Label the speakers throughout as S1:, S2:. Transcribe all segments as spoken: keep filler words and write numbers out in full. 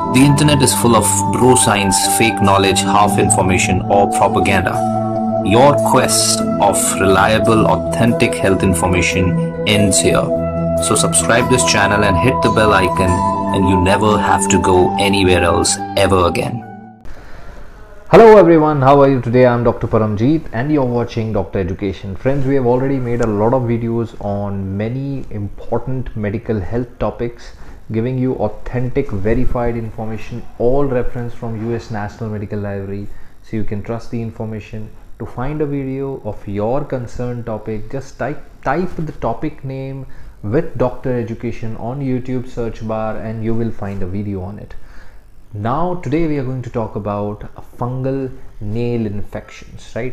S1: The internet is full of bro science, fake knowledge, half information, or propaganda. Your quest of reliable, authentic health information ends here. So subscribe this channel and hit the bell icon, and you never have to go anywhere else ever again.
S2: Hello everyone, how are you today? I'm Doctor Paramjeet and you're watching Doctor Education. Friends, we have already made a lot of videos on many important medical health topics, giving you authentic, verified information, all reference from U S National Medical Library, so you can trust the information. To find a video of your concerned topic, just type, type the topic name with Doctor Education on YouTube search bar and you will find a video on it. Now today we are going to talk about fungal nail infections, right?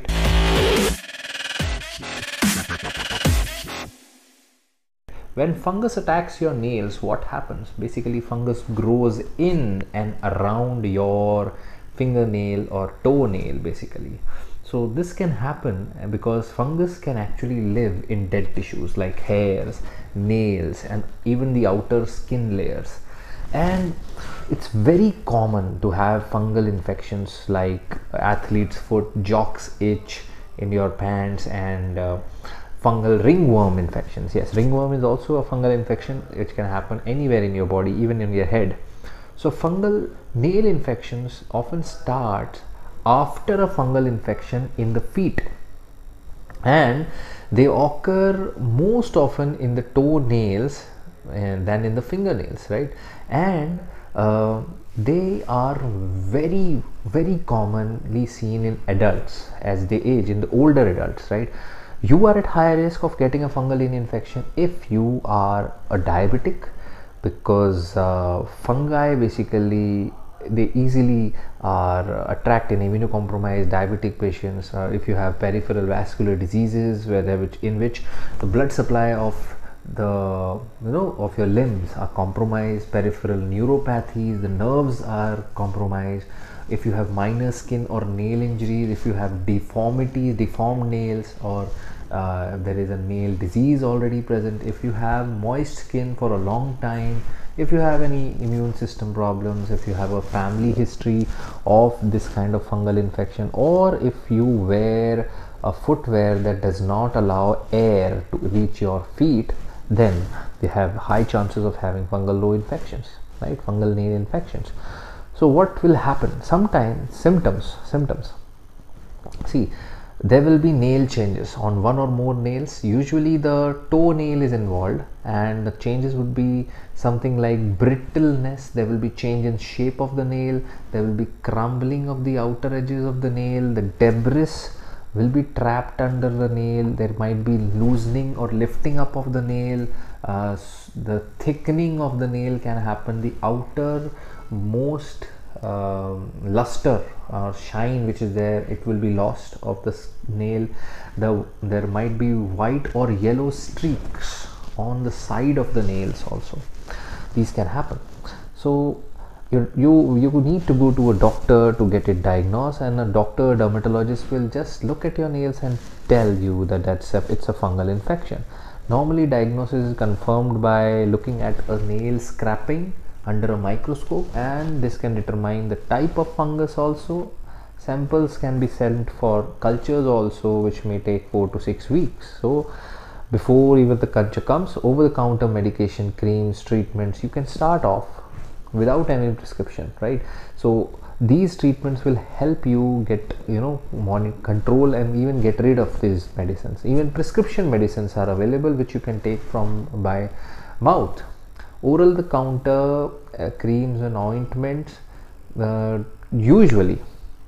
S2: When fungus attacks your nails, what happens? Basically, fungus grows in and around your fingernail or toenail basically. So this can happen because fungus can actually live in dead tissues like hairs, nails, and even the outer skin layers. And it's very common to have fungal infections like athlete's foot, jock's itch in your pants, and uh, fungal ringworm infections. Yes, ringworm is also a fungal infection which can happen anywhere in your body, even in your head. So fungal nail infections often start after a fungal infection in the feet, and they occur most often in the toenails and than in the fingernails, right? And uh, they are very very commonly seen in adults as they age, in the older adults, right? You are at higher risk of getting a fungal nail infection if you are a diabetic, because uh, fungi basically they easily are attract in immunocompromised diabetic patients. Uh, if you have peripheral vascular diseases where there which in which the blood supply of the you know of your limbs are compromised, peripheral neuropathies, the nerves are compromised, if you have minor skin or nail injuries, if you have deformities, deformed nails, or uh, there is a nail disease already present, if you have moist skin for a long time, if you have any immune system problems, if you have a family history of this kind of fungal infection, or if you wear a footwear that does not allow air to reach your feet, then they have high chances of having fungal low infections, right? Fungal nail infections. So what will happen? Sometimes symptoms symptoms see, there will be nail changes on one or more nails. Usually the toenail is involved, and the changes would be something like brittleness. There will be change in shape of the nail, there will be crumbling of the outer edges of the nail, the debris will be trapped under the nail, there might be loosening or lifting up of the nail, uh, the thickening of the nail can happen, the outer most uh, luster or shine which is there, it will be lost of the nail. The there might be white or yellow streaks on the side of the nails also. These can happen. So you you you need to go to a doctor to get it diagnosed, and a doctor, dermatologist, will just look at your nails and tell you that that's a, it's a fungal infection. Normally diagnosis is confirmed by looking at a nail scraping under a microscope, and this can determine the type of fungus also. Samples can be sent for cultures also, which may take four to six weeks. So before even the culture comes, over the counter medication, creams, treatments, you can start off without any prescription, right? So these treatments will help you get you know monitor, control, and even get rid of these medicines. Even prescription medicines are available which you can take from by mouth. Oral the counter uh, creams and ointments uh, usually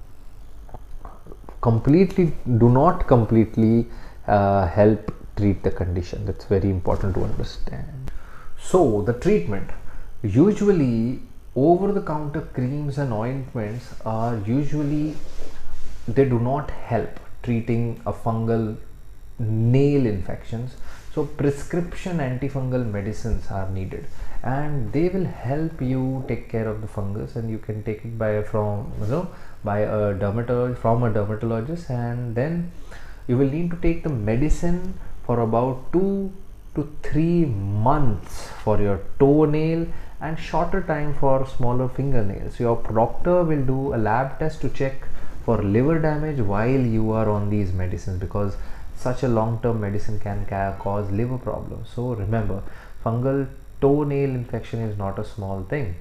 S2: completely do not completely uh, help treat the condition. That's very important to understand. So the treatment, usually over the counter creams and ointments are usually, they do not help treating a fungal nail infections. So prescription antifungal medicines are needed, and they will help you take care of the fungus, and you can take it by from you know by a dermatologist from a dermatologist, and then you will need to take the medicine for about two to three months for your toenail and shorter time for smaller fingernails. Your doctor will do a lab test to check for liver damage while you are on these medicines, because such a long-term medicine can ca cause liver problems. So remember, fungal toenail infection is not a small thing.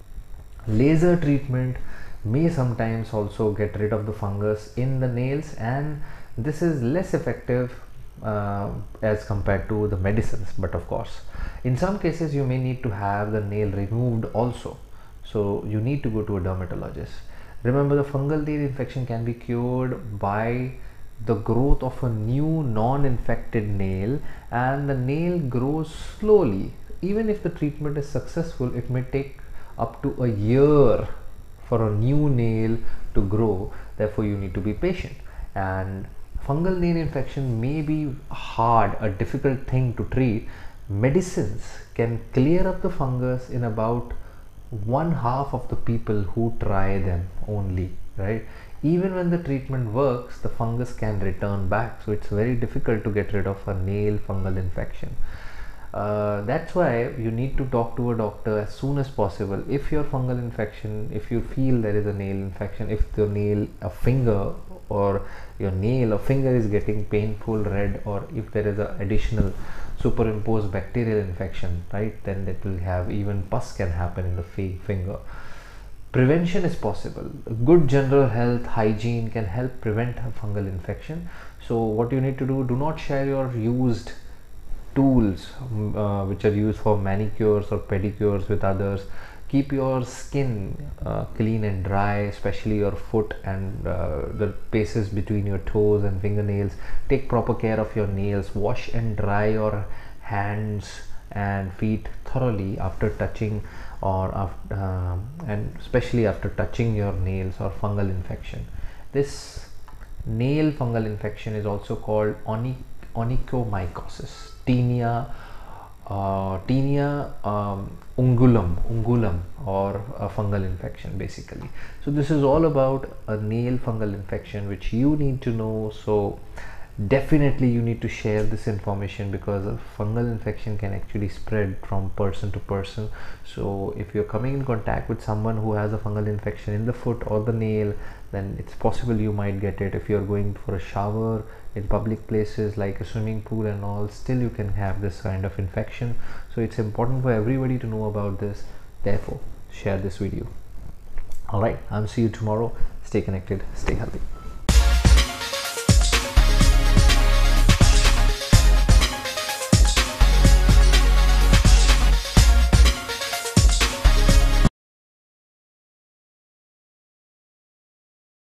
S2: Laser treatment may sometimes also get rid of the fungus in the nails, and this is less effective uh, as compared to the medicines. But of course, in some cases you may need to have the nail removed also, so you need to go to a dermatologist. Remember, the fungal nail infection can be cured by the growth of a new non-infected nail, and the nail grows slowly. Even if the treatment is successful, it may take up to a year for a new nail to grow. Therefore you need to be patient, and fungal nail infection may be hard, a difficult thing to treat. Medicines can clear up the fungus in about one half of the people who try them only, right? Even when the treatment works, the fungus can return back, so it's very difficult to get rid of a nail fungal infection. Uh, that's why you need to talk to a doctor as soon as possible. If your fungal infection, if you feel there is a nail infection, if the nail, a finger or your nail or finger is getting painful red, or if there is an additional superimposed bacterial infection, right, then that will have, even pus can happen in the finger. Prevention is possible. Good general health hygiene can help prevent a fungal infection. So what you need to do, do not share your used tools uh, which are used for manicures or pedicures with others. Keep your skin uh, clean and dry, especially your foot and uh, the spaces between your toes and fingernails. Take proper care of your nails. Wash and dry your hands and feet thoroughly after touching, or after, uh, and especially after touching your nails or fungal infection. This nail fungal infection is also called onych onychomycosis, tinea, uh, tinea um, ungulum, ungulum, or a fungal infection basically. So this is all about a nail fungal infection which you need to know. So definitely you need to share this information, because a fungal infection can actually spread from person to person. So if you're coming in contact with someone who has a fungal infection in the foot or the nail, then it's possible you might get it. If you're going for a shower in public places like a swimming pool and all, still you can have this kind of infection. So it's important for everybody to know about this. Therefore share this video. All right, I'll see you tomorrow. Stay connected, stay healthy.